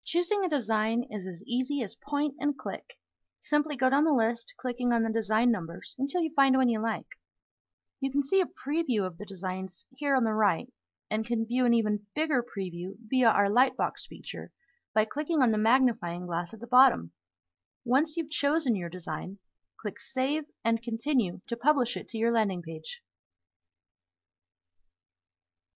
Choosing a design is as easy as point and click. Simply go down the list, clicking on the design numbers until you find one you like. You can see a preview of the designs here on the right, and can view an even bigger preview via our Lightbox feature by clicking on the magnifying glass at the bottom. Once you've chosen your design, click Save and Continue to publish it to your landing page.